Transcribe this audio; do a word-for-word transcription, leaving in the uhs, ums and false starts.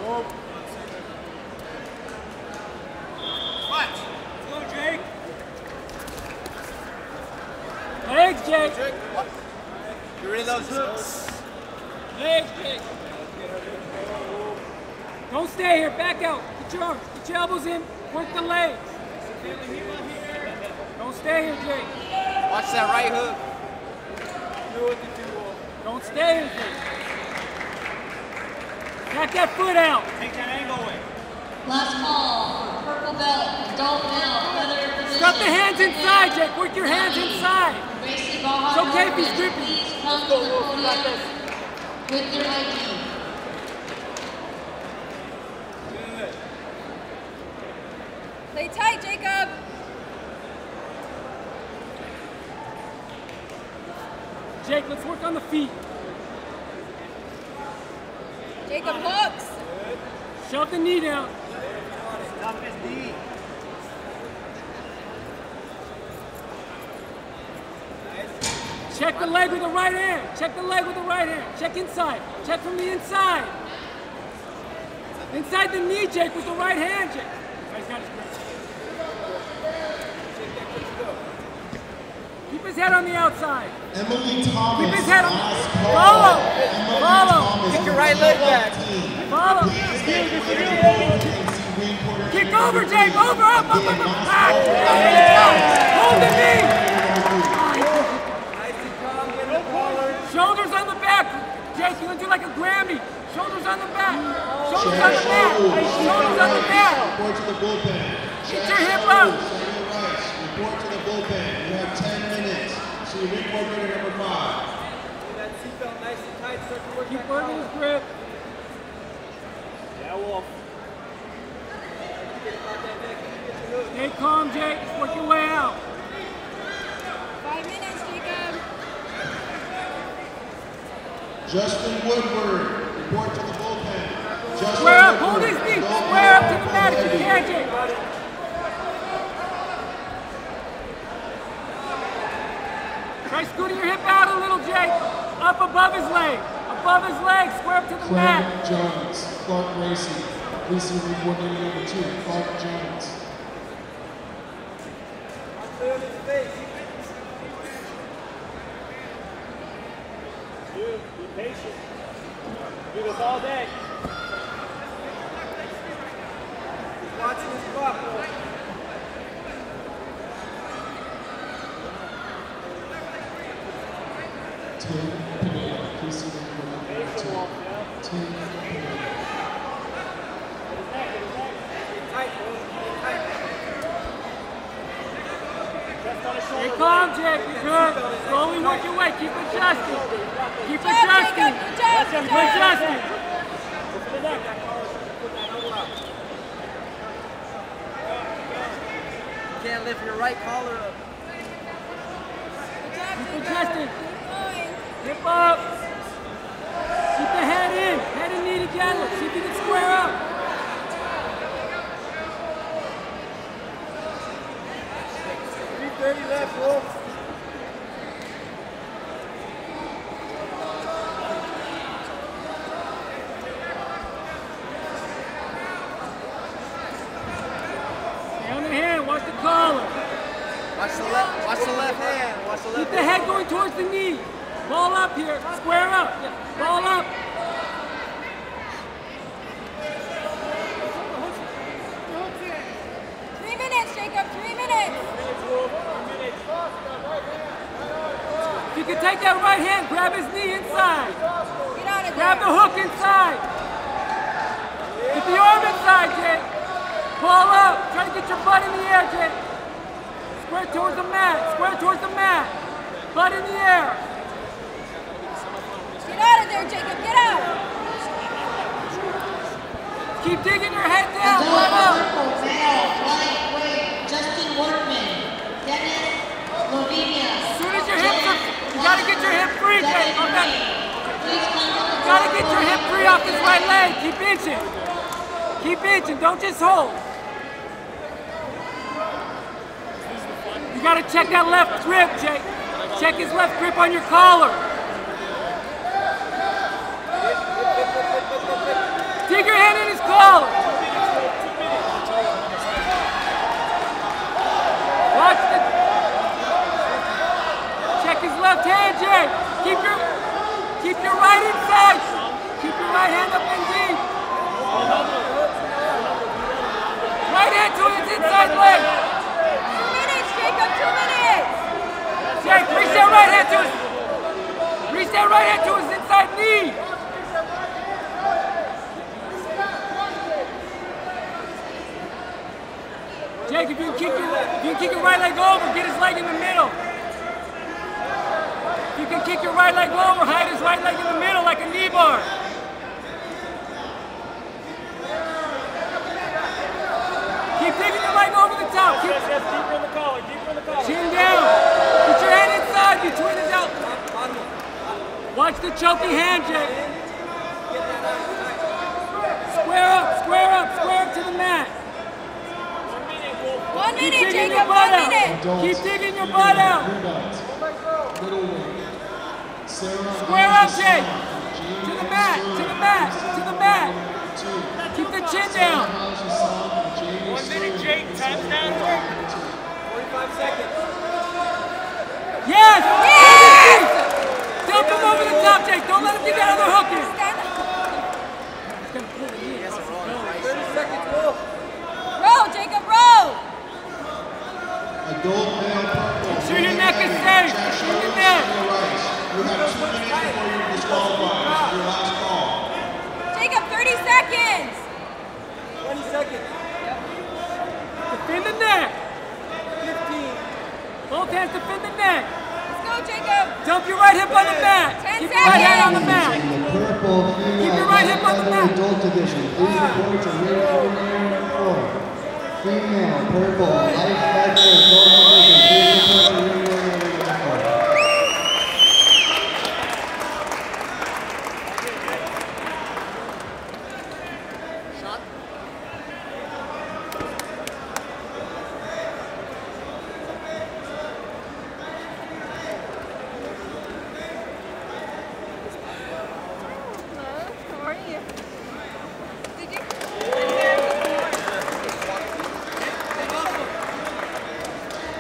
Watch. Go, Jake. Legs, Jake. Jake. Get rid of those hooks. Legs, Jake. Don't stay here. Back out. Get your arms. Get your elbows in. Work the legs. Don't stay here, Jake. Watch that right hook. Don't stay here, Jake. Back that foot out. Take that angle away. Last call. Purple belt. Adult male. Feather position. Got the hands inside, Jake. Work your hands inside. Gracie Baja. It's okay if he's gripping. Please come to the podium with your I D. Play tight, Jacob. Jake, let's work on the feet. Jacob hooks. Shove the knee down. Stop his knee. Check the leg with the right hand. Check the leg with the right hand. Check inside. Check from the inside. Inside the knee, Jake, with the right hand, Jake. He's got his grip. Keep his head on the outside. Emily Thomas. Keep his head on. Last call. Follow. Emily Follow. Thomas, Kick your right leg back. Follow. Kick over, Jake. Over, up, up, up, up. Back. Hold the knee. Shoulders on the back. Jake, you're going to do like a Grammy. Shoulders on the back. Shoulders on the back. Shoulders on the back. Report to the bullpen. Get your hip up. Report to the bullpen. You have ten minutes. See ring coordinator number five. That seatbelt nice and tight. Start to work Keep that working collar. his grip. Yeah, Wolf. Stay calm, Jake. Work your way out. Five minutes, Jacob. Justin Woodward. Report to the bullpen. Justin Square up. Woodward. Hold his knee. Go Square up to the ahead. mat if you can, Jake. Try scooting your hip out a little, Jake. Up above his leg. Above his leg. Square up to the mat. Clark Jones. Clark Gracie. Please see ring coordinator number two. Clark Jones. Dude, be patient. Do this all day. He's watching his clock. Tim Pineda. Please see ring coordinator number two. Tim Pineda. Stay calm, Jake. You're good. Slowly work your way. Keep adjusting. Keep Good job, adjusting. Jacob. Good job. Good Keep job. adjusting. You can't lift your right collar up. Good job, Keep Jacob. adjusting. Keep going. Hip up. Keep the head in. Head and knee together. See if you can square up. three thirty left, Wolf. Stay on the hand. Watch the collar. Watch the left. Watch the left hand. Watch the left. Keep the head going towards the knee. Ball up here. Square up. Yeah. Ball up. Three minutes, Jacob. Three minutes. If you can take that right hand, grab his knee inside. Get out of Grab the there. hook inside. Get the arm inside, Jake. Ball up. Try to get your butt in the air, Jake. Square towards the mat. Square towards the mat. Butt in the air. Get out of there, Jacob. Get out. Keep digging your head down. Adult Right up. purple male. Lightweight. Justin Workman. Dennis Slovenia. As soon as your hips are, you gotta get your hip free, Jake. Second Okay. grade. Please come to the Gotta get your hip podium free off this right leg. Keep inching. Keep inching. Don't just hold. You gotta check that left grip, Jake. Check his left grip on your collar. Dig your hand in his inside leg. Two minutes, Jacob, two minutes. Jake, reach that right hand to his, reach that right hand to his inside knee. Jake, if you can kick your, if you can kick your right leg over, get his leg in the middle. If you can kick your right leg over, hide his right leg in the middle like a knee bar. Keep digging your leg over the top. Keep Yes, yes, deeper in the collar, deeper in the collar. chin down. Put your hand inside between his out. Watch the choking hand, Jake. Square up, square up, square up to the mat. One Keep minute, digging your Jacob, butt one out. minute. Keep digging your butt out. Middleweight. Sarah Square up, Hassan, Jake. Jamie To the mat, to the mat, to the mat. two. Keep the chin down. One minute, Jake. Time's down. forty-five seconds. Yes! Yes! Dump him over the top, Jake. Don't let him get that other hook in. Stand up. thirty seconds, go. Roll, Jacob, roll. Adult male purple. Sure your neck is safe. Sure your neck. You have two minutes before you're disqualified. Your last call. Jacob, thirty seconds. twenty seconds. Defend the neck. fifteen. Both hands defend the neck. Let's go, Jacob. Dump your right hip on the mat. Ten Keep your right hand on the seconds. mat. In the purple female Keep your right hip on the feather mat. adult division, please report to ring coordinator number four. Female purple light feather adult division, please report to ring coordinator